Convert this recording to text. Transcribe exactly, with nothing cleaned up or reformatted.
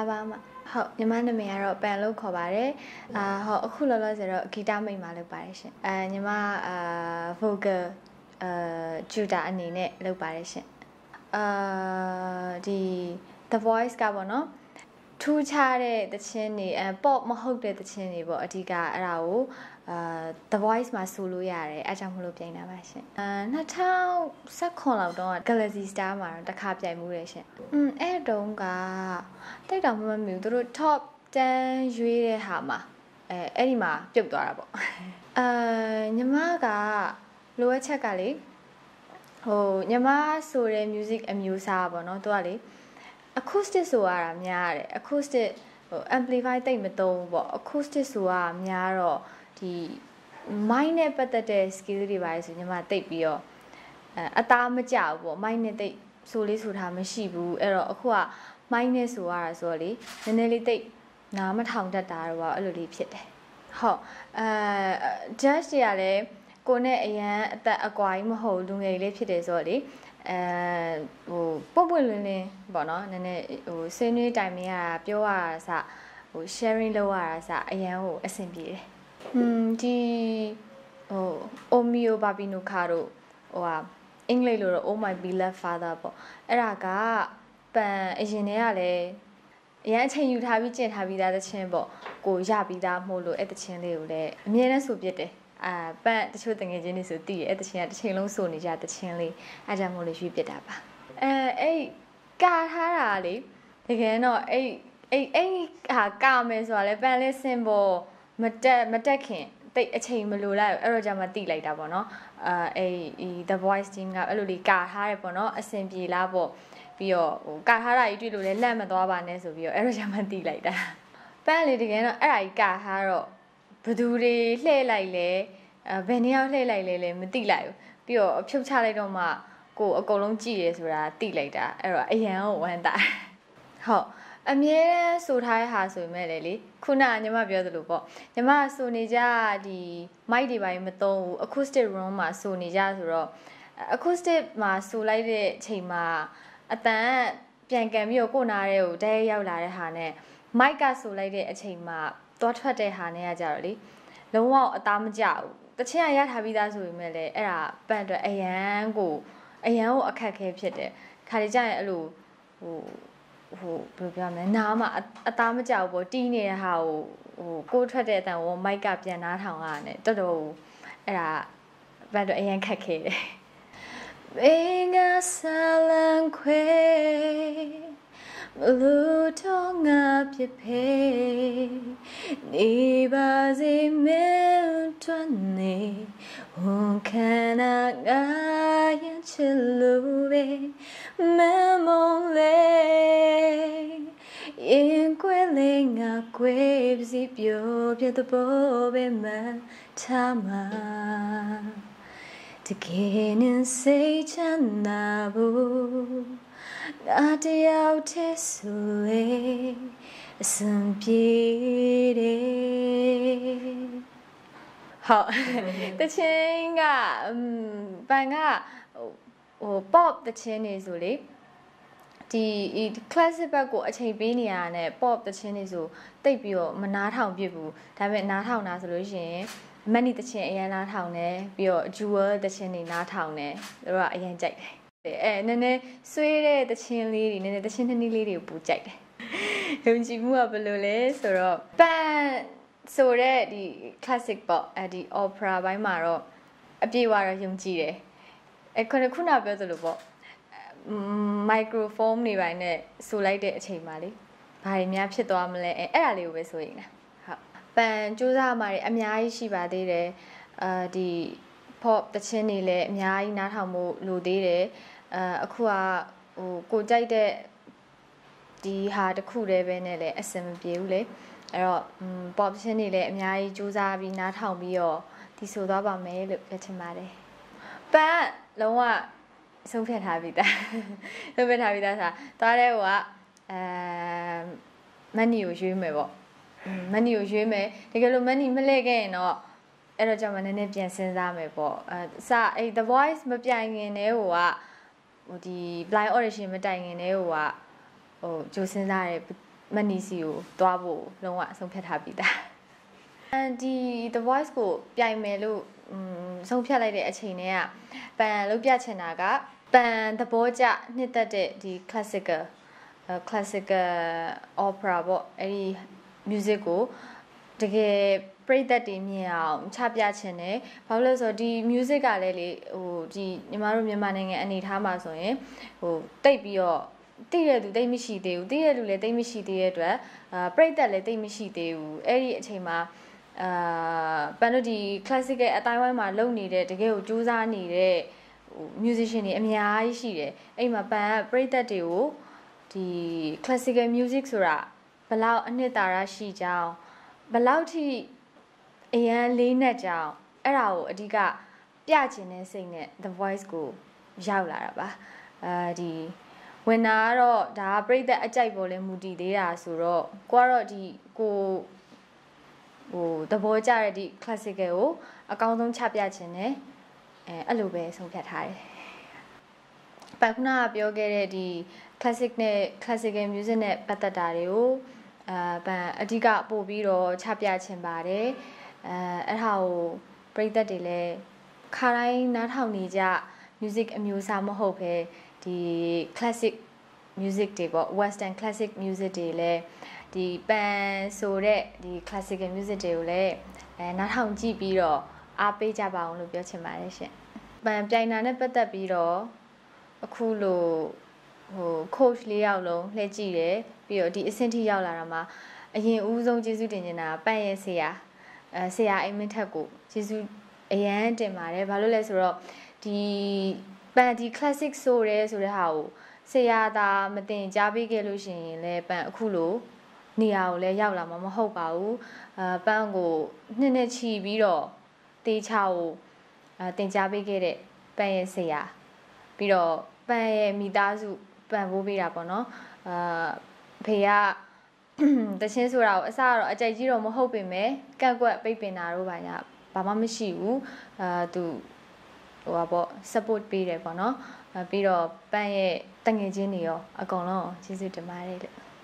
လာပါမဟုတ်ညီမနာမည်ကတော့ပန်လို့ခေါ်ပါတယ်အာဟုတ်အခုလောလောဆယ်တော့ဂီတမိတ်မှာလုပ်ပါတယ်ရှင်အဲညီမအာ vocal အာဂျူတာအနေနဲ့လုပ်ပါတယ်ရှင်အာဒီ the voice ကပေါ့နော်ထူးခြားတဲ့သချင်းတွေအဲ pop မဟုတ်တဲ့သချင်းတွေပေါ့အဓိကအဲ့ဒါကိုအာ the voice မှာဆိုလို့ရတယ်အဲကြောင့်မလို့ပြိုင်တာပါရှင်အာ၂၀၁၇လောက်တော့ Galaxy Star မှာတော့တစ်ခါပြိုင်မှုတယ်ရှင်อืมအဲ့တုန်းကတိတ်တောင်မမမြူသူတို့ top တန်းရွေးတဲ့ဟာမှာအဲအဲ့ဒီမှာပြုတ်သွားတာပေါ့အာညီမကလိုအပ်ချက်ကလေဟိုညီမဆိုတဲ့ music အမျိုးအစားပေါ့နော်သူကလေacoustic ဆိုရတာများတယ် acoustic ဟို amplify တိတ်မသုံးဘူးပေါ့ acoustic ဆိုရတာများတော့ဒီ mic နဲ့ပတ်သက်တဲ့ skill တွေပါလေဆိုညီမတိတ်ပြီးတော့အဲအသားမကျဘူးပေါ့ mic နဲ့တိတ်ဆိုလေးဆိုထားမရှိဘူးအဲ့တော့အခုက mic နဲ့ဆိုရတာဆိုတော့လေနည်းနည်းလေးတိတ်နားမထောင်တတ်တာတော့အဲ့လိုလေးဖြစ်တယ်ဟုတ်အဲ judge တွေကလည်းကိုနဲ့အရန်အသက်အကွာကြီးမဟုတ်လူငယ်လေးဖြစ်တယ်ဆိုတော့လေအဲဟိုပုတ်ပွင့်လင်းလင်းပေါ့နော်နည်းနည်းဟိုဆွေးနွေးတိုင်မရတာပြောရတာစဟို sharing လုပ်ရတာစအရန်ဟိုအဆင်ပြေတယ်อืมဒီဟို Omio Babino Caro ဟိုဟာအင်္ဂလိပ်လိုတော့ Oh My Beloved Father ပေါ့အဲ့ဒါကပန်အရင်တည်းကလည်းအရန်အချိန်ယူထားပြီးကျင့်ထားပြီးသားသချင်းပေါ့ကိုရပြီးသားမို့လို့အဲ့သချင်းလေးကိုလည်းအမြဲတမ်းဆိုပြတယ်အာပန့်တချို့တငယ်ချင်းတွေဆိုတည်ရအဲ့တချင်းကတစ်ချိန်လုံးစိုးနေကြတချင်းလေးအဲ့ကြောင့်မို့လို့ရွေးပြစ်တာပါအဲအဲ့ကာထားတာလေတကယ်တော့အဲ့အဲ့အဲ့ဟာကာမယ်ဆိုတာလေပန့်လေးစင်ပေါ်မတက်မတက်ခင်တိတ်အချိန်မလိုလိုက်အဲ့တော့じゃမှတိလိုက်တာပေါ့နော်အာအဲ့ the voice team ကအဲ့လိုလေးကာထားတယ်ပေါ့နော်အဆင်ပြေလားပေါ့ပြီးတော့ဟိုကာထားတာကြီးတွေ့လို့လည်းလက်မသွားပါနဲ့ဆိုပြီးတော့အဲ့တော့じゃမှတိလိုက်တာပန့်လေးတကယ်တော့အဲ့ဒါကြီးကာထားတော့ဘသူတွေလှည့်လိုက်လဲအဲဘယ်နေရာလှည့်လိုက်လဲလဲမသိလိုက်ဘူးပြီးတော့ဖြုတ်ချလိုက်တော့မှကိုအကုန်လုံးကြည့်ရဲဆိုတာသိလိုက်တာအဲ့တော့အရန်ကိုဝမ်းသာဟုတ်အမြဲဆိုထားတဲ့ဟာဆိုပေမဲ့လေခုနကညီမပြောသလိုပေါ့ညီမဆိုနေကြဒီ mic တွေပိုင်းမသုံးဘူး acoustic room မှာဆိုနေကြဆိုတော့ acoustic မှာဆိုလိုက်တဲ့အချိန်မှာအတန်ပြန်ကန်ပြီးတော့ကိုနားရဲကိုတဲရောက်လာတဲ့ဟာနဲ့ mic ကဆိုလိုက်တဲ့အချိန်မှာသွားထွက်တဲ့ဟာနဲ့ကကြတော့လေလုံးဝအသားမကျဘူးတချင်ကရထားပြီးသားဆိုပေမဲ့လည်းအဲ့ဒါပန့်အတွက်အရန်ကိုအရန်ကိုအခက်ခဲဖြစ်တယ်ခါလေးကျရင်အဲ့လိုဟိုဟိုဘယ်လိုပြောမလဲနားမှာအသားမကျဘူးပေါ့တီးနေတဲ့ဟာကိုဟိုကိုယ်ထွက်တဲ့အတန်ကိုမိုက်ကပြန်နားထောင်ရတယ်တော်တော်အဲ့ဒါပန့်အတွက်အရန်ခက်ခဲတယ်ဘေးငါဆလန်ခွေမလို့တော့ငါဖြစ်ဖေးနေပါစေမင်းတွန်းနေဝန်ခံနာငါရင်ချစ်လို့ပဲမမုံလေးရင်ကွယ်လေးငါကွယ်ပစီပြောပြတဲ့ဘောပဲမှထားမှာတကယ်နဲ့စိတ်ချမ်းသာဖို့ငါတယောက်တည်းဆိုလေအစံပြေတယ်ဟုတ်တချင်းကပန်ကဟို pop တချင်းနေဆိုလေဒီ classic ဘက်ကိုအချိန်ပေးနေရတဲ့ pop တချင်းနေဆိုတိတ်ပြီးတော့မနားထောင်ပြစ်ဘူးဒါပေမဲ့နားထောင်တာဆိုလို့ရှိရင်မနီတချင်းအရန်နားထောင်တယ်ပြီးတော့ jewel တချင်းနေနားထောင်တယ်သူတို့ကအရန်ကြိုက်တယ်အဲနည်းနည်းဆွေးတဲ့တချင်းလေးတွေနည်းနည်းတချင်းနှစ်နည်းလေးတွေကိုပူကြိုက်တယ်ယုံကြည်မှုကဘယ်လိုလဲဆိုတော့ပန်ဆိုတဲ့ဒီ classic ပေါ့အဲဒီ opera ဘိုင်းမှာတော့အပြေဝါတော့ယုံကြည်တယ်အဲခုနခုနပြောသလိုပေါ့ microphone တွေပိုင်းနဲ့ဆိုလိုက်တဲ့အချိန်မှာလေဘာတွေများဖြစ်သွားမလဲအဲအဲ့ဒါလေးကိုပဲဆိုရင်ဟုတ်ပန်စူးစမ်းမှာတွေအများကြီးရှိပါသေးတယ်အာဒီ pop တချင်းတွေလည်းအများကြီးနားထောင်ဖို့လိုသေးတယ်အာအခုကဟိုကိုကြိုက်တဲ့ဒီဟာတစ်ခုတည်းပဲနဲ့လည်းအဆင်မပြေဘူးလေအဲ့တော့ pop ချင်းတွေလည်းအများကြီးစူးစမ်းပြီးနားထောင်ပြီးတော့ဒီဆိုသွားပါမယ်လို့ပြောချင်ပါတယ်ပန်လုံးဝဆုံးဖြတ်ထားပြီးသားဆုံးဖြတ်ထားပြီးသားဆိုတာသွားတဲ့ဟိုကအဲမန်နီကိုရွေးမယ်ပေါ့မန်နီကိုရွေးမယ်တကယ်လို့မန်နီမလှည့်ခဲ့ရင်တော့အဲ့တော့ကျွန်မနည်းနည်းပြန်စဉ်းစားမယ်ပေါ့အဲစအဲ့ the voice မပြိုင်ခင်တည်းဟိုကဟိုဒီ blind audition မတိုင်ခင်တည်းဟိုကဟိုကြိုစဉ်းစားတယ်မနီစီကိုသွားဖို့လုံးဝဆုံးဖြတ်ထားပြီးသားဒီ The Voice ကိုပြိုင်မယ်လို့ဆုံးဖြတ်လိုက်တဲ့အချိန်တွေကပန်လုပ်ပြချင်တာကပန်သဘောကျနှစ်သက်တဲ့ဒီ classical classical opera ပေါ့အဲ့ဒီ music ကိုတကယ်ပရိသတ်တွေမြင်အောင်ချပြချင်တယ်ဘာလို့လဲဆိုတော့ဒီ music ကလည်းလေဟိုဒီညီမတို့မြန်မာနိုင်ငံအနေထားမှာဆိုရင်ဟိုတိတ်ပြီးတော့သိရသူတိတ်မရှိသေးဘူးသိရလူလည်းတိတ်မရှိသေးတဲ့အတွက်အာပရိသတ်လည်းတိတ်မရှိသေးဘူးအဲ့ဒီအချိန်မှာအာပန်တို့ဒီ classical အတိုင်းဝိုင်းမှာလုပ်နေတဲ့တကယ်ကိုစူးစမ်းနေတဲ့ဟို musician တွေအများကြီးရှိတယ်အဲ့မှာပန်ကပရိသတ်တွေကိုဒီ classical music ဆိုတာဘလောက်အနှစ်သာရရှိကြောင်းဘလောက်ထိအရန်လေးနဲ့ကြောင်းအဲ့ဒါကိုအဓိကပြချင်တဲ့စိတ်နဲ့ The Voice ကိုရောက်လာတာပါအဲဒီဝင်တာကတော့ဒါကပြိသက်အကြိုက်ပေါ်လဲမူတည်သေးတာဆိုတော့ကိုကတော့ဒီကိုဟိုသဘောကျတဲ့ဒီ classical ကိုအကောင်းဆုံးချပြချင်တယ်အဲအဲ့လိုပဲဆုံးဖြတ်ထားတယ်ပန်ခုနကပြောခဲ့တဲ့ဒီ classic နဲ့ classical music နဲ့ပတ်သက်တာတွေကိုအာပန်အဓိကပို့ပြီးတော့ချပြချင်ပါတယ်အဲအဲ့ဒါကိုပရိသတ်တွေလည်းခါတိုင်းနားထောင်နေကြ music အမျိုးအစားမဟုတ်ပဲဒီ classic music တွေပေါ့ western classic music တွေလည်းဒီပန်ဆိုတဲ့ဒီ classical music တွေကိုလည်းအဲနားထောင်ကြည့်ပြီးတော့အားပေးကြပါအောင်လို့ပြောချင်ပါတယ်ရှင်ပန်ပြိုင်တာနဲ့ပတ်သက်ပြီးတော့အခုလိုဟို coach လေးယောက်လုံးလှည့်ကြည့်တယ်ပြီးတော့ဒီအဆင့်ထိရောက်လာတာမှာအရင်ဦးဆုံးကျေးဇူးတင်နေတာပန်ရဲ့ဆရာအဲဆရာအိမ်မင်းထက်ကိုကျေးဇူးအရန်တင်ပါတယ်ဘာလို့လဲဆိုတော့ဒီပန်ဒီ classic ဆိုရဲဆိုတဲ့ဟာကိုဆရာသာမတင်ကြားပေးခဲ့လို့ရှိရင်လည်းပန်အခုလိုနေရာကိုလည်းရောက်လာမှာမဟုတ်ပါဘူးအာပန်ကိုနှစ်နှစ်ချီပြီးတော့တေချာကိုအာတင်ကြားပေးခဲ့တဲ့ပန်ရဲ့ဆရာပြီးတော့ပန်ရဲ့မိသားစုပန်ဖိုးပေးတာပေါ့နော်အာဖေကတချင်းဆိုတာကိုအစကတော့အကြိုက်ကြီးတော့မဟုတ်ပေမဲ့ကန့်ကွက်ပိတ်ပင်တာတို့ပါညာဘာမှမရှိဘူးအာသူဟိုပါပေါ့ support ပေးတယ်ပေါ့နော်ပြီးတော့ပန်ရဲ့တငယ်ချင်းတွေရောအကုန်လုံးကျေးဇူးတင်ပါတယ်လို့